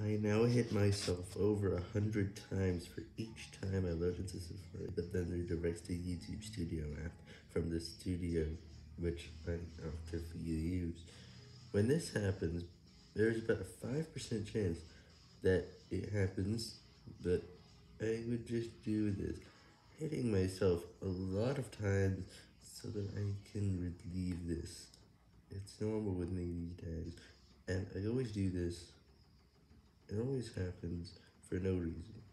I now hit myself over 100 times for each time I load into Safari, but then redirects to YouTube Studio app from the studio, which I actively use. When this happens, there's about a 5% chance that it happens, but I would just do this, hitting myself a lot of times so that I can relieve this. It's normal with me these days, and I always do this. It always happens for no reason.